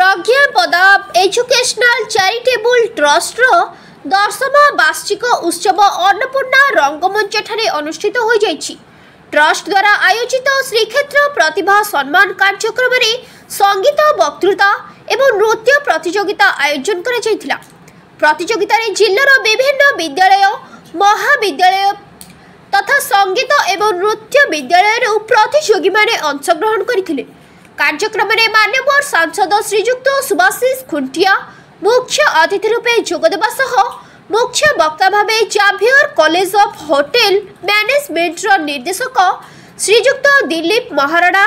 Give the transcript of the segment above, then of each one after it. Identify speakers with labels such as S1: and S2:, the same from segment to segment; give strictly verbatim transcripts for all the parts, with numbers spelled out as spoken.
S1: प्रज्ञापदा educational charitable trust दशम वार्षिक उत्सव अन्नपूर्णा रंगमंच ठारे अनुष्ठित हो जाइछि। ट्रस्ट द्वारा आयोजित श्रीक्षेत्र प्रतिभा सम्मान कार्यक्रम में संगीत वक्तृता एवं नृत्य प्रतियोगिता आयोजन करा जायथिला। प्रतियोगिता रे जिल्लार विभिन्न विद्यालय महाविद्यालय तथा संगीत एवं नृत्य विद्यालय प्रतियोगी माने अंशग्रहण करथिले। कार्यक्रम में मान्यवर सांसद श्रीजुक्त सुभाषिष खुंटिया मुख्य अतिथि रूपे जोगदेवा सह मुख्य वक्ता भाव Xavier college of hotel management निर्देशक Srijukta Dilip Maharana,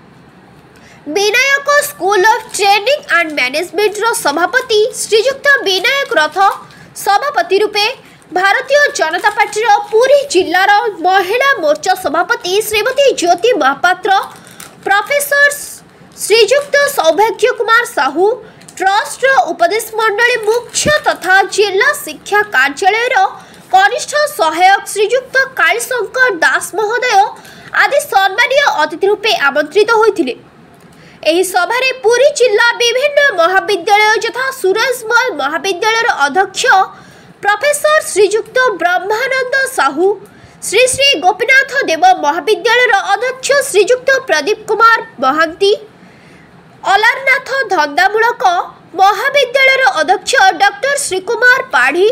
S1: Vinayak school of training and management सभापति श्रीजुक्त विनायक रथ, सभापति रूपे भारतीय जनता पार्टी पुरी जिलार महिला मोर्चा सभापति श्रीमती ज्योति महापात्र, प्रोफेसर श्रीजुक्त सौभाग्य कुमार साहू, ट्रस्ट उपदेश मंडली मुख्य तथा जिला शिक्षा कार्यालय कनिष्ठ सहायक श्रीजुक्त कालीशंकर दास महोदय आदि सम्मानीय अतिथि रूपे आमंत्रित होइथिले। एही सभारे पुरी जिला विभिन्न महाविद्यालय यथा सूरजमल महाविद्यालय अध्यक्ष प्रोफेसर श्रीजुक्त ब्रह्मानंद साहू, श्री श्री गोपीनाथ देव महाविद्यालय अध्यक्ष श्रीजुक्त प्रदीप कुमार महांती, अलारनाथ धंदामूलक महाविद्यालय अध्यक्ष डॉक्टर श्रीकुमार पाढ़ी,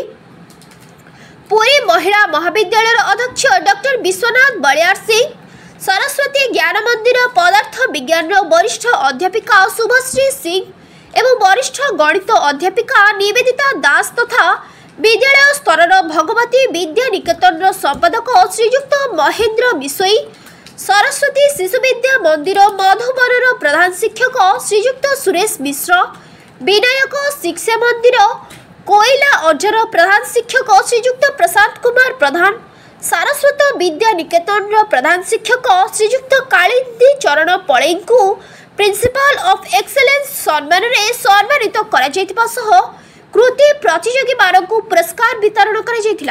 S1: पुरी महिला महाविद्यालय अध्यक्ष डॉक्टर विश्वनाथ बलियार सिंह, सरस्वती ज्ञान मंदिर पदार्थ विज्ञान वरिष्ठ अध्यापिका शुभश्री सिंह एवं वरिष्ठ गणित अध्यापिका निवेदिता दास तथा विद्यालय स्तर भगवती विद्या निकेतन संपादक श्रीजुक्त महेंद्र बिशोई, सरस्वती शिशु विद्या मंदिर मधुबन प्रधान शिक्षक श्रीजुक्त सुरेश मिश्र, विनायक शिक्षा मंदिर कोईला अजर प्रधान शिक्षक श्रीजुक्त प्रशांत कुमार प्रधान, सारस्वत विद्या निकेतन प्रधान शिक्षक श्रीजुक्त कालिंदी चरण पड़े को प्रिंसिपल ऑफ एक्सेलेंस सम्मान में सम्मानित करा जायतिबा सह कृति प्रतियोगी मानक पुरस्कार वितरण करा जायतिला।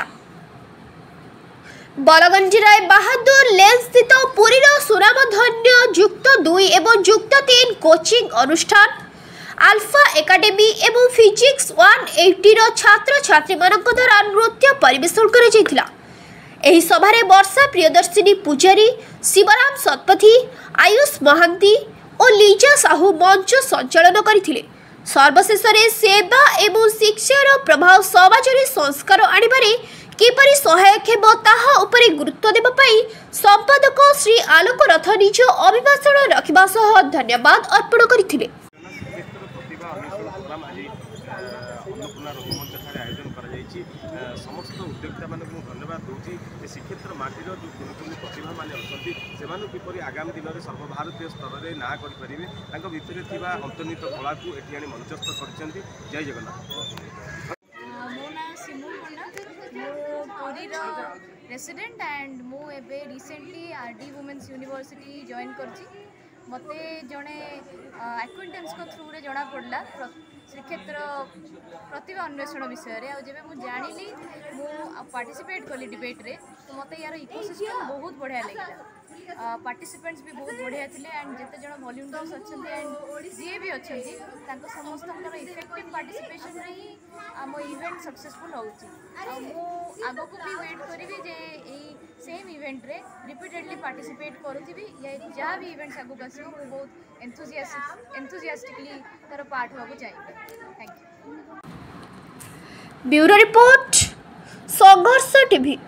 S1: बलगंज राय बहादुर लेन स्थित पुरीर सुनामधन्य युक्त दुई एवं युक्त तीन कोचिंग अनुष्ठान आल्फा एकाडेमी एवं फिजिक्स वन एटी छात्र छात्री मानक द्वारा नृत्य परिवेषण करा जायतिला। एही सभारे वर्षा प्रियदर्शिनी पुजारी, शिवराम सतपथी, आयुष महांती और लीजा साहू मंच संचालन करथिले। सर्वशेष सेवा एवं शिक्षार प्रभाव समाज में संस्कार आनिबारे किपरि सहायक हेबो ताहा उपरे गुरुत्व देबा पई संपादक श्री आलोक रथ निज अभिभाषण रखिबा सह धन्यवाद अर्पण करथिले।
S2: समस्त उद्योक्ता मान धन्यवाद दूसरी श्रीक्षेत्र माटीर जो कुनि कुनि प्रतिभा मैंने अच्छा से किपरि आगामी दिन में सर्वभारतीय स्तर में ना करें भितर थी अंतर्निहित कला को ये आनी मंचस्थ कर। जय जगन्नाथ।
S3: मो ना सिमु पुरीर रेसिडेंट एंड मु एबे recently RD women's university join करछि। मते जड़े एक्विंटेंस को थ्रू रे जना पड़ला श्रीक्षेत्र प्रतिभा अन्वेषण विषय रे जब मुझे जानी मु पार्टिसिपेट कली डिबेट रे तो मत यार इकोसिस्टम बहुत बढ़िया लगे। पार्टिसिपेंट्स भी बहुत बढ़िया थे एंड जिते जन वॉलंटियर्स अच्छा एंड जी भी अच्छा समस्त इफेक्टिव पार्टिसिपेशन रे ही आम इवेंट सक्सेसफुल हो आग को भी वेट करी जे सेम इवेंट रे रिपीटेडली पार्टिसिपेट करूथी जहाँ भी इवेंट्स आगक आस बहुत एंथुजियास्टिक एंथुजियास्टिकली तार पार्ट होगा चाहिए। Thank you.
S1: Bureau report Sangharsh TV.